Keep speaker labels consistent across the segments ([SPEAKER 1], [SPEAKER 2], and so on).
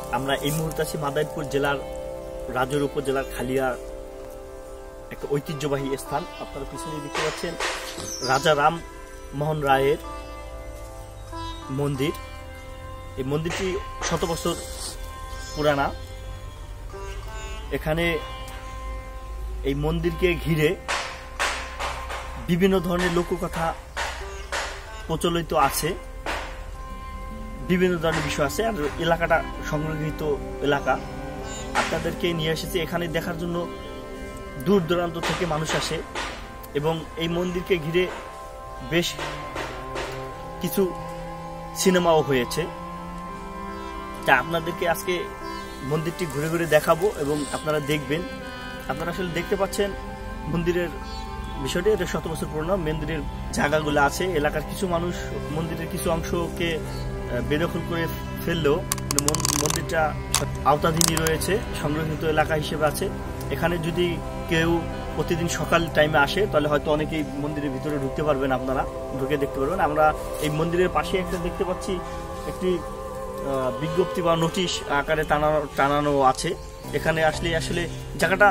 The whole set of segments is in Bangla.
[SPEAKER 1] আমরা এই মুহূর্তে আছি মাদারীপুর জেলার রাজৌর উপজেলার খালিয়া একটা ঐতিহ্যবাহী স্থান। আপনারা পিছনে দেখতে পাচ্ছেন রাজা রাম মোহন রায়ের মন্দির। এই মন্দিরটি শত বছর পুরানা। এখানে এই মন্দিরকে ঘিরে বিভিন্ন ধরনের লোককথা প্রচলিত আছে, বিভিন্ন ধরনের বিষয় আছে। আর এলাকাটা সংরক্ষিত এলাকা। আপনাদেরকে নিয়ে এসেছি এখানে দেখার জন্য। দূর দূরান্ত থেকে মানুষ আসে এবং এই মন্দিরকে ঘিরে বেশ কিছু সিনেমাও হয়েছে। তা আপনাদেরকে আজকে মন্দিরটি ঘুরে ঘুরে দেখাবো এবং আপনারা দেখবেন। আপনারা আসলে দেখতে পাচ্ছেন মন্দিরের বিষয়টি, এটা শত বছর পুরনো। মন্দিরের জায়গাগুলো আছে, এলাকার কিছু মানুষ মন্দিরের কিছু অংশকে বেদখল করে ফেললেও মন্দিরটা আওতাধীনই রয়েছে, সংরক্ষিত এলাকা হিসেবে আছে। এখানে যদি কেউ প্রতিদিন সকাল টাইমে আসে তাহলে হয়তো অনেকেই মন্দিরের ভিতরে ঢুকতে পারবেন, আপনারা ঢুকে দেখতে পারবেন। আমরা এই মন্দিরের পাশে একটা দেখতে পাচ্ছি একটি বিজ্ঞপ্তি বা নোটিশ আকারে টানানো আছে। এখানে আসলে জায়গাটা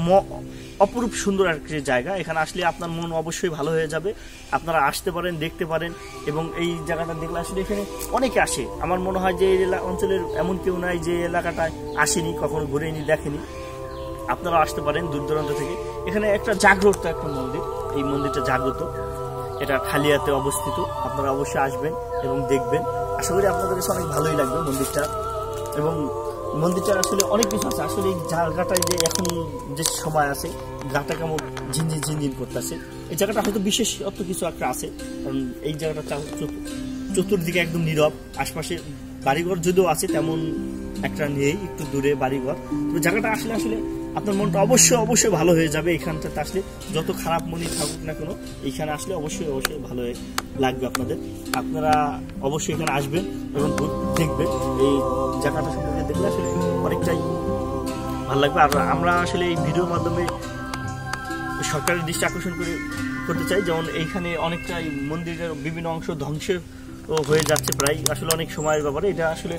[SPEAKER 1] অপরূপ সুন্দর একটি জায়গা। এখানে আসলে আপনার মন অবশ্যই ভালো হয়ে যাবে। আপনারা আসতে পারেন, দেখতে পারেন এবং এই জায়গাটা দেখলে আসলে এখানে অনেকে আসে। আমার মনে হয় যে এই অঞ্চলের এমন কেউ নাই যে এলাকাটায় আসেনি, কখনো ঘুরেনি, দেখেনি। আপনারা আসতে পারেন দূর দূরান্ত থেকে। এখানে একটা জাগ্রত একটা মন্দির, এই মন্দিরটা জাগ্রত, এটা খালিয়াতে অবস্থিত। আপনারা অবশ্যই আসবেন এবং দেখবেন। আশা করি আপনাদের কাছে অনেক ভালোই লাগবে মন্দিরটা। এবং মন্দিরটা আসলে অনেক কিছু আছে। আসলে এই জায়গাটায় যে এখন যে সময় আছে, গাটা কেমন ঝিনঝিন ঝিনঝিন করতেছে। এই জায়গাটা হয়তো বিশেষ অত কিছু একটা আছে, কারণ এই জায়গাটা চতুর্দিকে একদম নীরব। আশপাশে বাড়িঘর যদিও আছে, তেমন একটা নেই, একটু দূরে বাড়িঘর। তো জায়গাটা আসলে আপনার মনটা অবশ্যই ভালো হয়ে যাবে। এইখানটাতে আসলে যত খারাপ মনই থাকুক না কেন, এইখানে আসলে অবশ্যই ভালো লাগবে আপনাদের। আপনারা অবশ্যই এখানে আসবেন এবং দেখবেন। এই জায়গাটা সম্পর্কে দেখলে আসলে অনেকটাই ভালো লাগবে। আর আমরা আসলে এই ভিডিওর মাধ্যমে সরকারের দৃষ্টি আকর্ষণ করতে চাই, যেমন এইখানে অনেকটাই মন্দিরের বিভিন্ন অংশ ধ্বংস হয়ে যাচ্ছে প্রায়। আসলে অনেক সময়ের ব্যাপারে এটা আসলে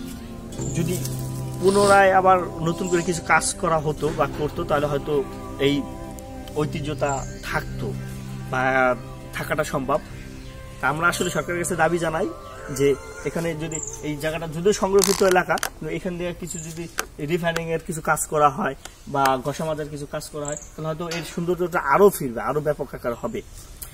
[SPEAKER 1] যদি পুনরায় আবার নতুন করে কিছু কাজ করা হতো বা করতো, তাহলে হয়তো এই ঐতিহ্যতা থাকতো বা থাকাটা সম্ভব। তা আমরা আসলে সরকারের কাছে দাবি জানাই যে এখানে যদি এই জায়গাটা যদিও সংরক্ষিত এলাকা, এখান থেকে কিছু যদি রিফাইনিং এর কিছু কাজ করা হয় বা ঘষা মাজার কিছু কাজ করা হয়, তাহলে হয়তো এর সৌন্দর্যটা আরো ফিরবে, আরো ব্যাপক আকার হবে।